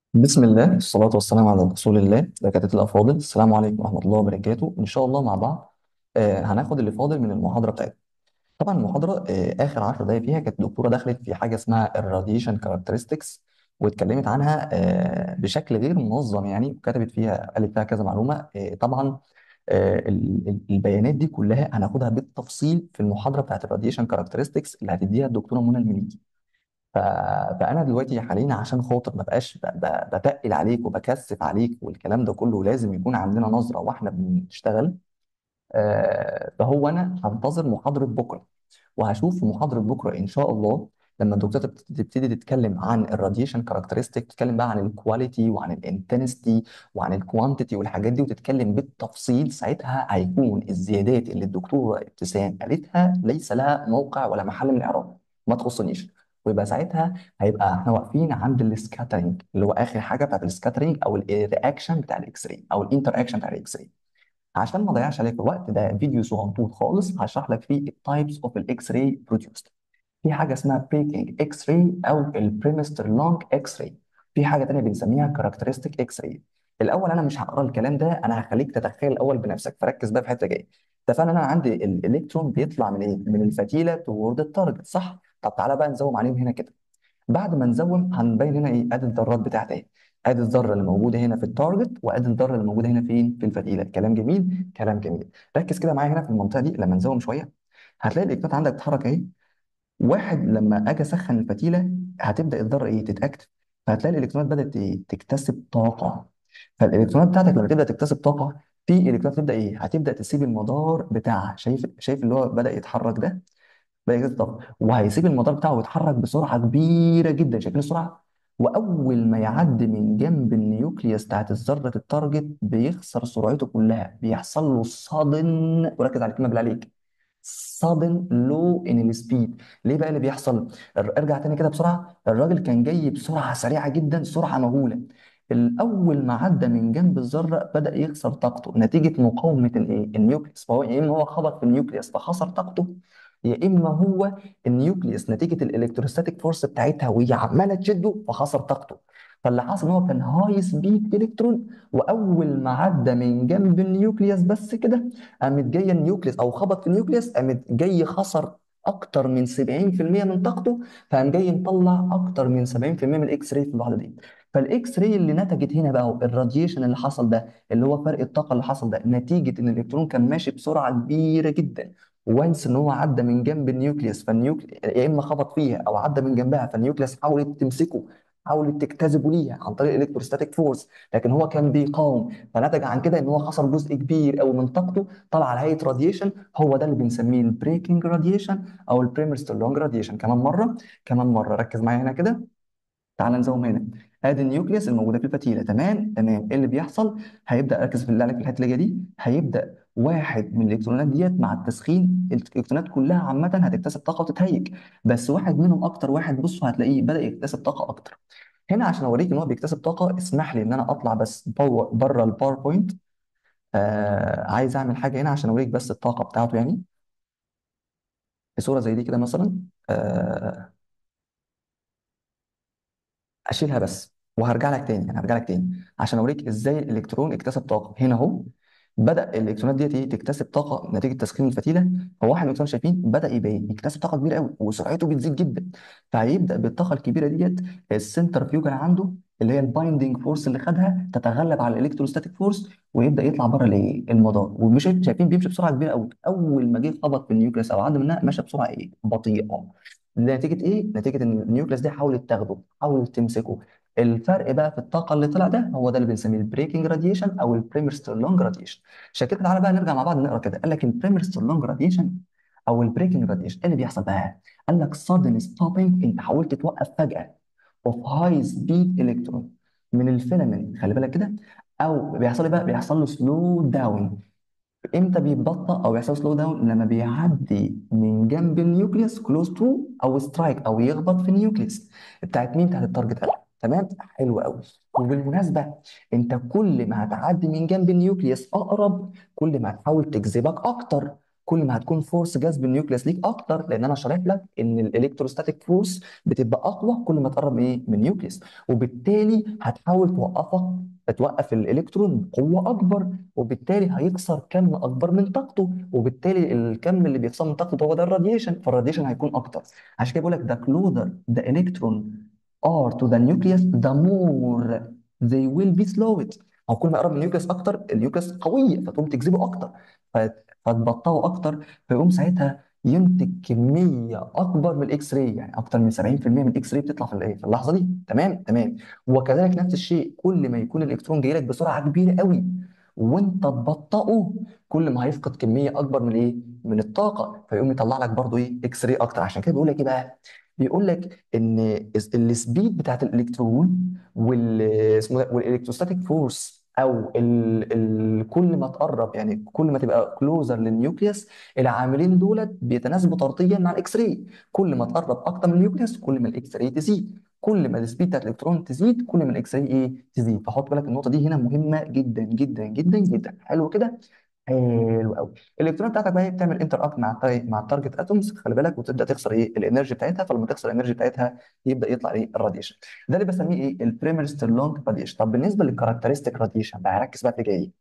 بسم الله والصلاة والسلام على رسول الله. دكاترة الأفاضل، السلام عليكم ورحمة الله وبركاته. إن شاء الله مع بعض هناخد اللي فاضل من المحاضرة بتاعتنا. طبعا المحاضرة آخر 10 دقايق فيها كانت الدكتورة دخلت في حاجة اسمها الراديشن كاركترستكس، واتكلمت عنها بشكل غير منظم يعني، وكتبت فيها قالت فيها كذا معلومة. طبعا البيانات دي كلها هناخدها بالتفصيل في المحاضرة بتاعت الراديشن كاركترستكس اللي هتديها الدكتورة منى المليجي. ف... فانا دلوقتي حاليا عشان خاطر ما بقاش بتقل عليك وبكثف عليك والكلام ده كله، لازم يكون عندنا نظره واحنا بنشتغل. فهو انا هنتظر محاضره بكره، وهشوف في محاضره بكره ان شاء الله لما الدكتوره تبتدي تتكلم عن الراديشن كاركترستيك، تتكلم بقى عن الكواليتي وعن الانتنستي وعن الكوانتيتي والحاجات دي، وتتكلم بالتفصيل. ساعتها هيكون الزيادات اللي الدكتوره ابتسام قالتها ليس لها موقع ولا محل من الاعراب، ما تخصنيش. ويبقى ساعتها هيبقى احنا واقفين عند السكاترينج، اللي هو اخر حاجه بتاعت السكاترينج او الرياكشن بتاع الاكس راي او الانتر اكشن بتاع الاكس راي. عشان ما اضيعش عليك الوقت، ده فيديو صغنطوط خالص هشرح لك فيه التايبس اوف الاكس راي بروديوسد. في حاجه اسمها بريكنج اكس راي او البريمستر لونج اكس راي. في حاجه تانيه بنسميها كاركترستيك اكس راي. الاول انا مش هقرا الكلام ده، انا هخليك تتخيل الاول بنفسك، فركز بقى في حته جايه. اتفقنا ان انا عندي الالكترون بيطلع من ايه؟ من الفتيله تورد التارجت، صح؟ طب تعالى بقى نزوم عليهم هنا كده. بعد ما نزوم هنبين هنا ايه؟ ادي الذرات بتاعتها ايه؟ ادي الذره اللي موجوده هنا في التارجت، وادي الذره اللي موجوده هنا فين؟ في الفتيله. كلام جميل، كلام جميل. ركز كده معايا هنا في المنطقه دي. لما نزوم شويه هتلاقي الالكترونات عندك بتتحرك اهي. واحد لما اجي اسخن الفتيله هتبدا الذره ايه؟ تتاكتف. فهتلاقي الالكترونات بدات ايه؟ تكتسب طاقه. فالالكترونات بتاعتك لما تبدا تكتسب طاقه، في الكترونات تبدا ايه؟ هتبدا تسيب المدار بتاعها. شايف اللي هو بدا يتحرك ده؟ بقى يجهز الطاقه، وهيسيب المدار بتاعه ويتحرك بسرعه كبيره جدا. شايفين السرعه؟ واول ما يعدي من جنب النيوكليوس بتاعت الذره التارجت بيخسر سرعته كلها، بيحصل له صدن. وركز على الكلمه بالله عليك، صدن لو ان السبيد. ليه بقى اللي بيحصل؟ ارجع تاني كده بسرعه. الراجل كان جاي بسرعه سريعه جدا، سرعه مهوله. الاول ما عدى من جنب الذره بدا يخسر طاقته نتيجه مقاومه الايه؟ النيوكليوس. فهو يا اما هو خبط في النيوكليوس فخسر طاقته، يا اما هو النيوكليوس نتيجه الالكتروستاتيك فورس بتاعتها وهي عماله تشده فخسر طاقته. فاللي حصل ان هو كان هاي سبيد الكترون، واول ما عدى من جنب النيوكليوس بس كده، قامت جايه النيوكليوس او خبط في النيوكليوس، قامت جاي خسر اكتر من 70% من طاقته. فقام جاي مطلع اكتر من 70% من الاكس راي في اللحظه دي. فالاكس راي اللي نتجت هنا بقى الراديشن اللي حصل ده، اللي هو فرق الطاقه اللي حصل ده، نتيجه ان الالكترون كان ماشي بسرعه كبيره جدا. وانس ان هو عدى من جنب النيوكليوس، فالنيوكليوس يا اما خبط فيها او عدى من جنبها، فالنيوكليوس حاولت تمسكه، حاولت تجتذبه ليها عن طريق الالكتروستاتيك فورس، لكن هو كان بيقاوم. فنتج عن كده ان هو خسر جزء كبير قوي من طاقته، طلع على هيئه راديشن. هو ده اللي بنسميه البريكنج راديشن او البريمرستر راديشن. كمان مره، كمان مره، ركز معايا هنا كده. تعال نزوم هنا. ادي النيوكليوس الموجوده في الفتيله. تمام تمام. ايه اللي بيحصل؟ هيبدا، ركز في اللي عليك في الحته اللي جايه دي. هيبدا واحد من الالكترونات ديت مع التسخين، الالكترونات كلها عامه هتكتسب طاقه وتتهيج، بس واحد منهم اكتر واحد، بصوا هتلاقيه بدا يكتسب طاقه اكتر. هنا عشان اوريك ان هو بيكتسب طاقه، اسمح لي ان انا اطلع بس بره الباوربوينت. عايز اعمل حاجه هنا عشان اوريك بس الطاقه بتاعته يعني، في صوره زي دي كده مثلا. اشيلها بس وهرجع لك تاني، انا هرجع لك تاني عشان اوريك ازاي الالكترون اكتسب طاقه. هنا اهو بدا الالكترونات ديت ايه؟ تكتسب طاقه نتيجه تسخين الفتيله. هو احنا الالكترون شايفين بدا يبقى يكتسب طاقه كبيره قوي وسرعته بتزيد جدا. فهيبدا بالطاقه الكبيره ديت السنتر فيوجن عنده، اللي هي البايندينج فورس اللي خدها، تتغلب على الالكتروستاتيك فورس ويبدا يطلع بره الايه؟ المدار. ومش شايفين بيمشي بسرعه كبيره قوي. اول ما جه خبط في النيوكليس او عدى منها مشى بسرعه ايه؟ بطيئه. نتيجه ايه؟ نتيجه ان النيوكليس دي حاولت تاخده، حاولت تمسكه. الفرق بقى في الطاقه اللي طلع ده، هو ده اللي بنسميه البريكنج راديشن او البريمرستر لونج راديشن. عشان كده تعالى بقى نرجع مع بعض نقرا كده. قال لك البريمرستر لونج راديشن او البريكنج راديشن، ايه اللي بيحصل بقى؟ قال لك sudden stopping، انت حاولت توقف فجاه of high speed electron من الفيلامنت، خلي بالك كده. او بيحصل ايه بقى؟ بيحصل له سلو داون. امتى بيتبطأ او بيحصل سلو داون؟ لما بيعدي من جنب النيوكليوس كلوز تو، او سترايك او يخبط في النيوكليوس بتاعت مين؟ بتاعت التارجت. تمام، حلو قوي. وبالمناسبه، انت كل ما هتعدي من جنب النيوكليوس اقرب، كل ما هتحاول تجذبك اكتر. كل ما هتكون فورس جذب النيوكليوس ليك اكتر، لان انا شارح لك ان الالكتروستاتيك فورس بتبقى اقوى كل ما تقرب من ايه؟ من النيوكليوس. وبالتالي هتحاول توقف الالكترون بقوه اكبر، وبالتالي هيخسر كم اكبر من طاقته، وبالتالي الكم اللي بيخسر من طاقته هو ده الراديشن، فالراديشن هيكون اكتر. عشان كده بقول لك the closer the electron are to the nucleus the more they will be slowed. او كل ما يقرب من النيوكليوس اكتر، النيوكليوس قويه فتقوم تجذبه اكتر، فتبطئه اكتر، فيقوم ساعتها ينتج كميه اكبر من الاكس راي، يعني اكتر من 70% من الاكس راي بتطلع في الايه، في اللحظه دي. تمام تمام. وكذلك نفس الشيء، كل ما يكون الالكترون جاي لك بسرعه كبيره قوي وانت تبطئه، كل ما هيفقد كميه اكبر من ايه، من الطاقه، فيقوم يطلع لك برضو ايه، اكس راي اكتر. عشان كده بيقول لك ايه بقى، بيقول لك ان السبيد بتاعت الالكترون اسمه ده والالكتروستاتيك فورس، او كل ما تقرب، يعني كل ما تبقى كلوزر للنيوكليوس، العاملين دولت بيتناسبوا طرديا مع الاكس راي. كل ما تقرب اكتر من النيوكليوس كل ما الاكس راي تزيد، كل ما السبيد بتاعت الالكترون تزيد كل ما الاكس راي ايه، تزيد. فحط بالك النقطه دي هنا مهمه جدا جدا جدا جدا. حلو كده. حلو قوي. الالكترونات بتاعتك بقى هي بتعمل انتر اكت مع التارجت اتومز، خلي بالك، وتبدا تخسر ايه، الانرجي بتاعتها. فلما تخسر الانرجي بتاعتها يبدا يطلع ايه، الراديشن. ده اللي بسميه ايه، البريمير ستيرلونج راديشن. طب بالنسبه للكاركترستيك راديشن بقى، ركز بقى في جاي.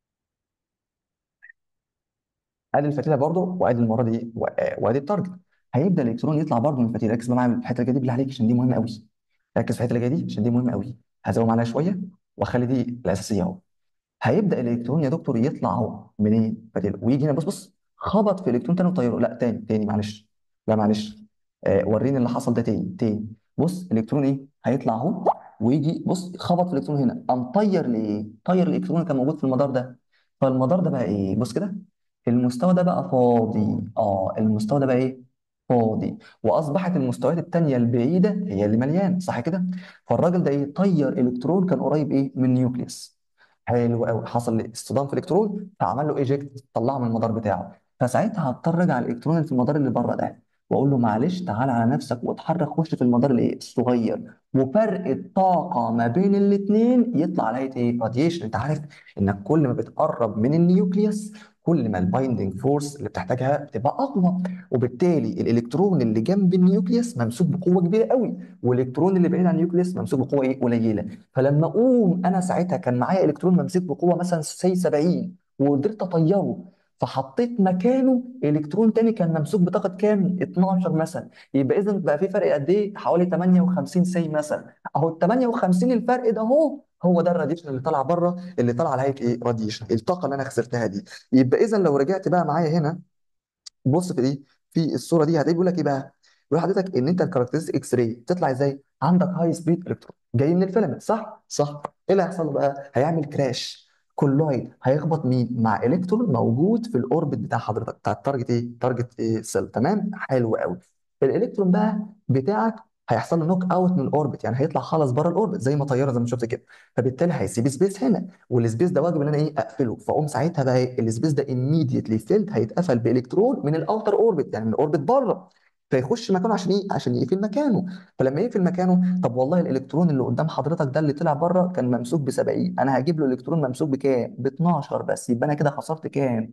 ادي الفتيله برضه، وادي المره دي وادي التارجت. هيبدا الالكترون يطلع برضه من الفتيله. ركز بقى معايا في الحته اللي جايه دي بالله عليك، عشان دي مهمه قوي. ركز في الحته اللي جايه دي عشان دي مهمه قوي. هزوم عليها شويه واخلي دي الاساسيه اهو. هيبدا الالكترون يا دكتور يطلع اهو منين، فتيله، ويجي هنا، بص بص، خبط في الكترون تاني وطيره. لا تاني تاني معلش، لا معلش، وريني اللي حصل ده تاني تاني. بص الالكترون ايه، هيطلع اهو ويجي، بص خبط في الالكترون هنا، قام طير لايه، طير الالكترون اللي كان موجود في المدار ده. فالمدار ده بقى ايه، بص كده، المستوى ده بقى فاضي. اه المستوى ده بقى ايه، فاضي. واصبحت المستويات التانيه البعيده هي اللي مليانه، صح كده. فالراجل ده ايه، طير الكترون كان قريب ايه من النيوكليوس. حلو قوي. حصل اصطدام في الالكترون فعمل له ايجكت، طلعه من المدار بتاعه. فساعتها هضطر ارجع الالكترون اللي في المدار اللي بره ده، واقول له معلش تعالى على نفسك واتحرك، خش في المدار الايه، الصغير. وفرق الطاقه ما بين الاثنين يطلع على ايه، راديشن. انت عارف انك كل ما بتقرب من النيوكليوس كل ما البايندنج فورس اللي بتحتاجها بتبقى اقوى، وبالتالي الالكترون اللي جنب النيوكليوس ممسوك بقوه كبيره قوي، والالكترون اللي بعيد عن النيوكليوس ممسوك بقوه ايه، قليله. فلما اقوم انا ساعتها كان معايا الكترون ممسوك بقوه مثلا سي 70 وقدرت اطيره، فحطيت مكانه الكترون تاني كان ممسوك بطاقه كام، 12 مثلا، يبقى اذا بقى في فرق قد ايه، حوالي 58 سي مثلا. اهو ال 58 الفرق ده اهو، هو ده الراديشن اللي طالع بره، اللي طالع على هيئه ايه، راديشن، الطاقه اللي انا خسرتها دي. يبقى اذا لو رجعت بقى معايا هنا، بص في دي، في الصوره دي هتلاقي بيقول لك ايه بقى، بيقول لحضرتك ان انت الكاركترستيك اكس راي تطلع ازاي، عندك هاي سبيد الكترون جاي من الفيلامنت، صح صح. ايه اللي هيحصل له بقى، هيعمل كراش، كولويد، هيخبط مين، مع الكترون موجود في الاوربت بتاع حضرتك، بتاع التارجت ايه، تارجت ايه سيل. تمام، حلو قوي. الالكترون بقى بتاعك هيحصل له نوك اوت من الاوربت، يعني هيطلع خالص بره الاوربت زي ما طياره زي ما شفت كده. فبالتالي هيسيب سبيس هنا، والسبيس ده واجب ان انا ايه، اقفله. فاقوم ساعتها بقى ايه، السبيس ده immediately filled، هيتقفل بالكترون من الاوتر اوربت، يعني من الاوربت بره، فيخش مكانه عشان ايه، عشان يقفل مكانه. فلما يقفل مكانه، طب والله الالكترون اللي قدام حضرتك ده اللي طلع بره كان ممسوك ب 70، انا هجيب له الكترون ممسوك بكام، ب 12 بس، يبقى انا كده خسرت كام،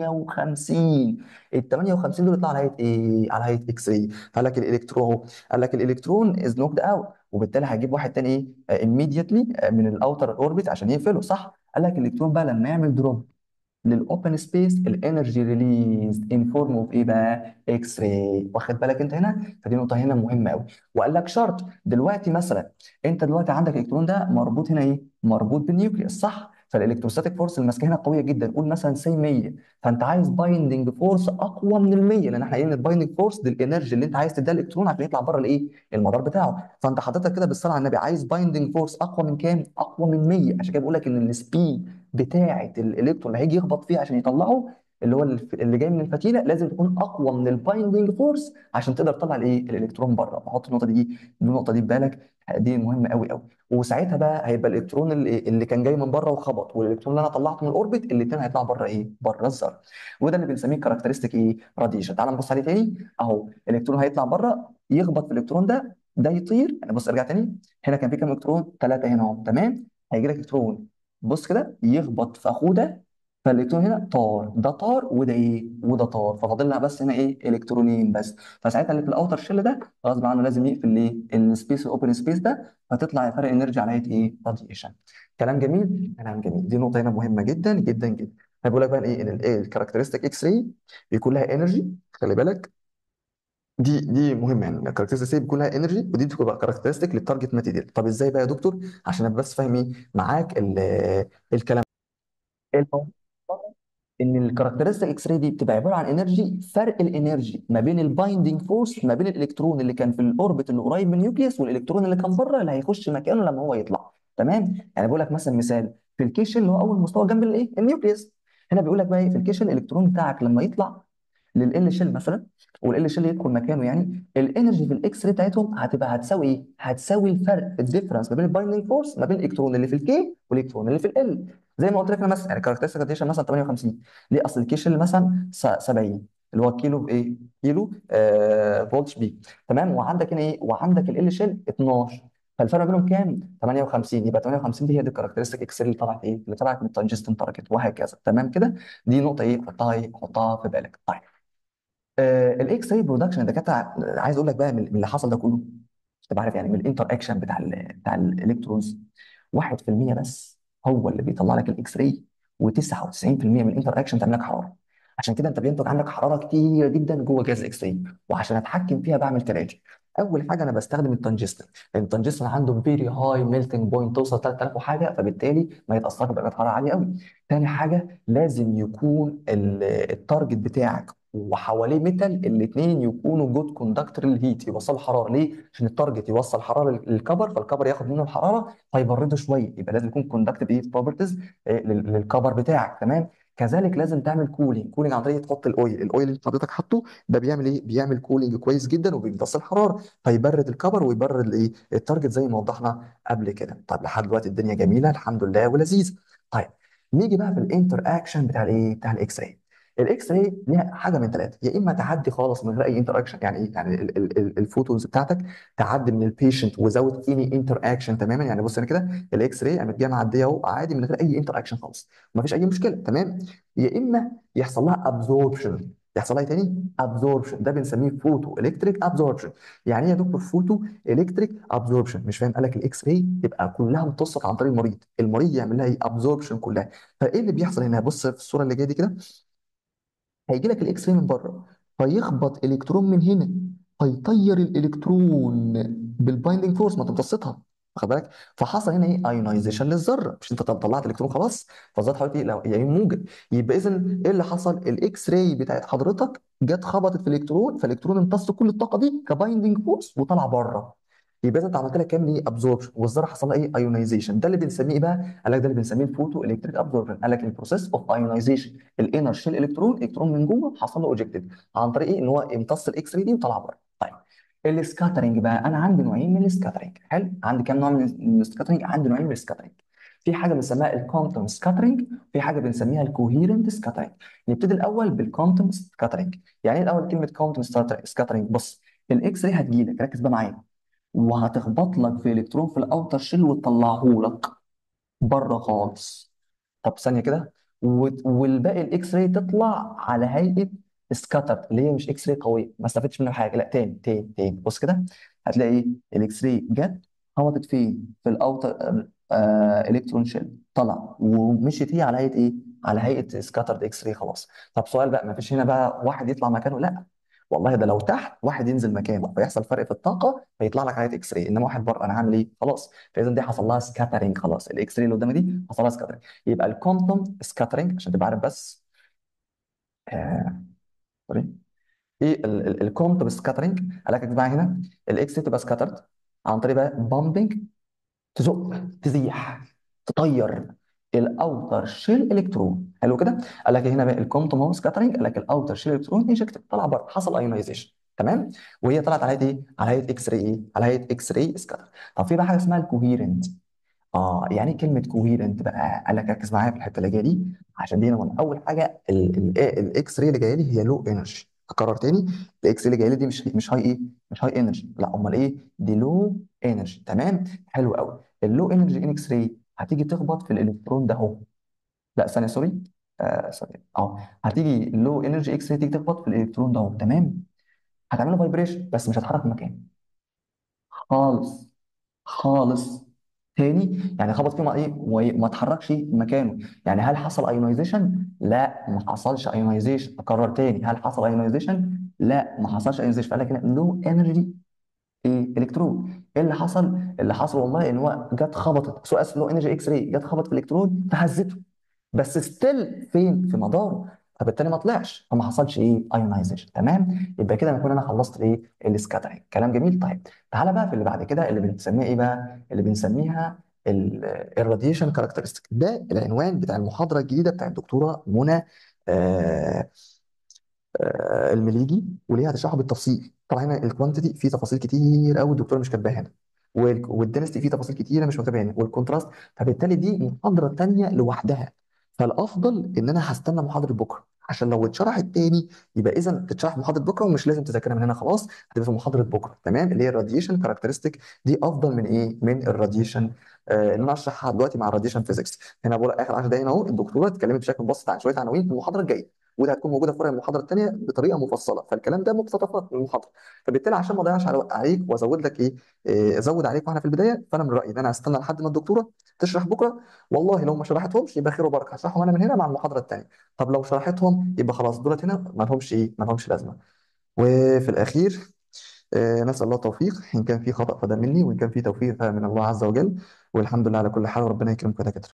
58. ال 58 دول يطلعوا على هيئه ايه، على هيئه اكس راي. قال لك الالكترون، قال لك الالكترون از نوكد اوت، وبالتالي هجيب واحد تاني ايه، immediately من الاوتر اوربت عشان يقفله، صح. قال لك الالكترون بقى لما يعمل دروب للاوبن سبيس، الانرجي ريليز ان فورم اوف ايه بقى، اكس راي. واخد بالك انت هنا، فدي نقطه هنا مهمه قوي. وقال لك شرط دلوقتي مثلا، انت دلوقتي عندك الالكترون ده مربوط هنا ايه، مربوط بالنيوكليوس، صح. فالالكتروستاتيك فورس اللي ماسكه هنا قويه جدا، قول مثلا سي 100، فانت عايز بايندنج فورس اقوى من ال 100، لان احنا قايلين البايندنج فورس دي الانرجي اللي انت عايز تديها الالكترون عشان يطلع بره الايه، المدار بتاعه. فانت حضرتك كده بالصلاه على النبي عايز بايندنج فورس اقوى من كام، اقوى من 100. عشان كده بقول لك ان السبيد بتاعه الالكترون اللي هيجي يخبط فيه عشان يطلعه، اللي هو اللي جاي من الفتيله، لازم تكون اقوى من البايندنج فورس عشان تقدر تطلع الايه، الالكترون بره. بحط النقطه دي، النقطه دي في بالك، دي مهمه قوي قوي. وساعتها بقى هيبقى الالكترون اللي كان جاي من بره وخبط، والالكترون اللي انا طلعته من الاوربت، الاثنين هيطلعوا بره ايه، بره الذره. وده اللي بنسميه كاركترستيك ايه، راديشن. تعال نبص عليه تاني اهو. الالكترون هيطلع بره يخبط في الالكترون ده، ده يطير. يعني بص ارجع تاني، هنا كان في كام الكترون، ثلاثه هنا اهو، تمام. هيجي لك الكترون، بص كده، يخبط في اخوه ده، فالالكترون هنا طار، ده طار وده ايه وده طار، ففاضل لها بس هنا ايه الكترونين بس. فساعتها اللي في الاوتر شيل ده غصب عنه لازم يقفل ايه السبيس الاوبن سبيس ده، فتطلع فرق انرجي على ايه راديشن. كلام جميل كلام جميل، دي نقطه هنا مهمه جدا جدا جدا. فبيقول لك بقى ايه ان الكاركترستيك اكس راي بيكون لها انرجي، خلي بالك، دي مهمه يعني الكاركترستيك بيكون لها انرجي، ودي بتبقى كاركترستيك للتارجت ماتيريال. طب ازاي بقى يا دكتور؟ عشان ابقى بس فاهم ايه معاك الكلام. الموضوع ان الكاركترستيك اكس راي دي بتبقى عباره عن انرجي، فرق الانرجي ما بين البايندينج فورس ما بين الالكترون اللي كان في الاوربت اللي قريب من النيوكليوس والالكترون اللي كان بره اللي هيخش مكانه لما هو يطلع. تمام؟ يعني بقول لك مثلا مثال في الكيشن اللي هو اول مستوى جنب الايه النيوكليوس. هنا بيقول لك بقى ايه في الكيشن الالكترون بتاعك لما يطلع لل شيل مثلا، والال شيل يدخل مكانه، يعني الانرجي في الاكس راي بتاعتهم هتبقى هتساوي ايه؟ هتساوي الفرق الديفرنس ما بين البايندينج فورس ما بين الالكترون اللي في الكي والالكترون اللي في ال. زي ما قلت لك انا مثلا يعني كاركترستيك راديشن مثلا 58، ليه؟ اصل الكي شيل مثلا 70 اللي هو كيلو بايه؟ كيلو فولتش بي. تمام؟ وعندك هنا ايه؟ وعندك ال شيل 12، فالفرق بينهم كام؟ 58. يبقى 58 دي هي دي الكاركترستيك اكس اللي طلعت ايه؟ اللي طلعت من التنجستن تارجت، وهكذا. تمام كده؟ دي نقطه ايه؟ حطها ايه؟ حطها في بالك. طيب الاكس راي برودكشن ده كانت عايز اقول لك بقى من اللي حصل ده كله، تبقى عارف يعني من الانتر اكشن بتاع الالكترونز 1% بس هو اللي بيطلع لك الاكس راي، و99% من الانتر اكشن تعمل لك حراره. عشان كده انت بينتج عندك حراره كتيره جدا جوه جهاز الاكس راي، وعشان اتحكم فيها بعمل كالاتي. اول حاجه انا بستخدم التنجستن، لان التنجستن عنده فيري هاي ميلتنج بوينت توصل 3000 وحاجه، فبالتالي ما يتاثرش بدرجه حراره عاليه قوي. تاني حاجه لازم يكون التارجت بتاعك وحواليه ميتال، الاثنين يكونوا جود كوندكتور للهيت، يوصلوا حراره. ليه؟ عشان التارجت يوصل حراره للكبر، فالكبر ياخد منه الحراره فيبرده شويه، يبقى لازم يكون كوندكتيف ايه بروبرتيز للكبر بتاعك. تمام؟ كذلك لازم تعمل كولينج، كولينج عن طريق تحط الاويل اللي حضرتك حاطه ده بيعمل ايه؟ بيعمل كولينج كويس جدا وبيمتص الحراره، فيبرد الكبر ويبرد الايه التارجت زي ما وضحنا قبل كده. طيب لحد دلوقتي الدنيا جميله الحمد لله ولذيذ. طيب نيجي بقى في الانتر اكشن بتاع الايه بتاع الاكس راي. الاكس راي ليها حاجه من ثلاثه، يا اما تعدي خالص من غير اي انتر اكشن، يعني ايه؟ يعني الفوتونز بتاعتك تعدي من البيشنت وزاوت اني انتر اكشن تماما. يعني بص انا كده الاكس راي قامت جايه معديه اهو عادي من غير اي انتر اكشن خالص، مفيش اي مشكله. تمام؟ يا اما يحصل لها ابزوربشن، يحصل لها إيه تاني ابزوربشن، ده بنسميه فوتو الكتريك ابزوربشن. يعني ايه يا دكتور فوتو الكتريك ابزوربشن؟ مش فاهم؟ قال لك الاكس راي تبقى كلها امتصت عن طريق المريض، المريض يعمل لها ايه ابزوربشن كلها. فايه اللي بيحصل هنا؟ بص في الصوره اللي جايه دي كده، هيجي لك الاكس راي من بره، فيخبط الكترون من هنا، فيطير الالكترون بالبايندينج فورس ما تمتصتها، واخد بالك؟ فحصل هنا ايه ايونايزيشن للذره، مش انت طلعت الكترون خلاص، فالذره حضرتك ايه لو يعني موجب، يبقى اذا ايه اللي حصل؟ الاكس راي بتاعت حضرتك جت خبطت في الالكترون، فالالكترون امتص كل الطاقه دي كبايندينج فورس وطلع بره. يبقى اذا انت عملت لك كام ايه ابزوربشن، والذره حصل لها ايه ايونايزيشن. ده اللي بنسميه ايه بقى؟ قال لك ده اللي بنسميه الفوتو الكتريك ابزوربشن. قال لك البروسيس اوف ايونايزيشن الانر شيل الكترون من جوه حصل له اوجكتيف عن طريق ايه؟ ان هو امتص الاكس راي دي وطلع بره. طيب السكاترنج بقى، انا عندي نوعين من السكاترنج. حلو؟ عندي كام نوع من السكاترنج؟ عندي نوعين من السكاترنج. في حاجه بنسميها الكوانتم سكاترنج، في حاجه بنسميها الكوهيرنت سكاترنج. نبتدي الاول بالكوانتم سكاترنج. يعني ايه الاول كلمه كوانتم سكاترنج؟ بص الاكس راي هتجيلك، ركز بقى معايا، وهتخبط لك في الكترون في الاوتر شيل وتطلعه لك بره خالص. طب ثانيه كده، والباقي الاكس راي تطلع على هيئه سكاتر، اللي هي مش اكس راي قويه ما استفدتش منها حاجه. لا تاني تاني تاني، بص كده، هتلاقي ايه؟ الاكس راي جت خبطت فين؟ في الاوتر الكترون شيل، طلع ومشيت هي على هيئه ايه؟ على هيئه سكاترد اكس راي خلاص. طب سؤال بقى، ما فيش هنا بقى واحد يطلع مكانه؟ لا والله، ده لو تحت واحد ينزل مكانه فيحصل فرق في الطاقه فيطلع لك عليه اكس راي، انما واحد بره انا هعمل ايه؟ خلاص. فاذا دي حصل لها سكاترنج خلاص، الاكس راي اللي قدامي دي حصل لها سكاترنج. يبقى الكوانتم سكاترنج عشان تبقى عارف بس، آه سوري، ايه الكوانتم سكاترنج؟ قال لك يا جماعه هنا الاكس راي تبقى سكاترد عن طريق بقى بامبنج، تزق، تزيح، تطير الاوتر شيل الكترون. حلو كده؟ قال لك هنا بقى الكوانتم هو سكاترنج، قال لك الاوتر شيل الكترون ايجكت طلع بره، حصل ايونايزيشن. تمام؟ وهي طلعت على هيئه ايه؟ على هيئه اكس راي ايه؟ على هيئه اكس راي سكاتر. طب في بقى حاجه اسمها الكوهيرنت. يعني إيه كلمه كوهيرنت بقى؟ قال لك ركز معايا في الحته اللي جايه دي، عشان دي مهمه. اول حاجه الاكس راي اللي جايه لي هي لو انرجي. اكرر تاني، الاكس راي اللي جايه لي دي مش هاي ايه؟ مش هاي انرجي، لا امال ايه؟ دي لو انرجي. تمام؟ حلو قوي. اللو انرجي ان اكس راي هتيجي تخبط في الالكترون ده اهو، لا ثانيه سوري، سوري هتيجي لو انرجي اكس راي تيجي تخبط في الالكترون ده، تمام، هتعمل له فايبريشن بس مش هتحرك من مكانه خالص خالص. تاني يعني خبط فيه ايه وما اتحركش من مكانه. يعني هل حصل ايونايزيشن؟ لا ما حصلش ايونايزيشن. اكرر تاني، هل حصل ايونايزيشن؟ لا ما حصلش ايونايزيشن. فقال لك لو انرجي ايه الكترون. ايه اللي حصل؟ اللي حصل والله ان هو جت خبطت سؤال لو انرجي اكس راي، جت خبطت في الالكترون فهزته، بس ستيل فين في مداره، فبالتالي ما طلعش، فما حصلش ايه ايونايزيشن. تمام، يبقى كده انا خلصت الايه السكاترينج. كلام جميل. طيب تعالى بقى في اللي بعد كده اللي بنسميها ايه بقى، اللي بنسميها الراديشن كاركترستيك. ده العنوان بتاع المحاضره الجديده بتاع الدكتوره منى آه، المليجي، وليه هتشرحه بالتفصيل. طبعا هنا الكوانتيتي فيه تفاصيل كتير قوي الدكتوره مش كاتباها هنا، والدنستي فيه تفاصيل كتيره مش مكتوبه هنا، والكونتراست. فبالتالي دي محاضره تانيه لوحدها. فالافضل ان انا هستنى محاضره بكره، عشان لو اتشرحت تاني يبقى اذا تتشرح محاضره بكره ومش لازم تذاكرها من هنا خلاص، هتبقى في محاضره بكره. تمام، اللي هي الراديشن كاركترستيك. دي افضل من ايه، من الراديشن ان انا اشرحها دلوقتي مع الراديشن فيزيكس. هنا بقول اخر 10 دقايق اهو الدكتوره اتكلمت بشكل مبسط عن شويه عناوين في المحاضره الجايه، وده هتكون موجوده في ورق المحاضره الثانيه بطريقه مفصله. فالكلام ده مقتطفات من المحاضره. فبالتالي عشان ما اضيعش عليك وازود لك ازود عليك واحنا في البدايه، فانا من رايي ان انا هستنى لحد ما الدكتوره تشرح بكره. والله لو ما شرحتهمش يبقى خير وبركه، هشرحهم انا من هنا مع المحاضره الثانيه. طب لو شرحتهم يبقى خلاص دولت هنا ما لهمش لازمه. وفي الاخير نسال الله التوفيق، ان كان في خطا فده مني، وان كان في توفيق فمن الله عز وجل. والحمد لله على كل حال، وربنا يكرمكم يا دكاتره.